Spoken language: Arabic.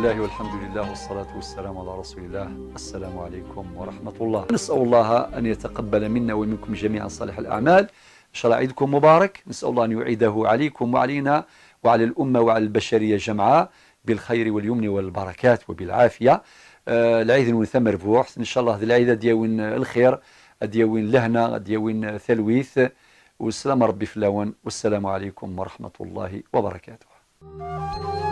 الله والحمد لله والصلاة والسلام على رسول الله. السلام عليكم ورحمة الله. نسأل الله أن يتقبل منا ومنكم جميعا صالح الأعمال. إن شاء الله عيدكم مبارك. نسأل الله أن يعيده عليكم وعلينا وعلى الأمة وعلى البشرية جمعاء بالخير واليمن والبركات وبالعافية. العيد ونثمر بوح إن شاء الله. هذا العيد دياوين الخير، دياوين لهنا، دياوين ثلويث، والسلام ربي فلاون. والسلام عليكم ورحمة الله وبركاته.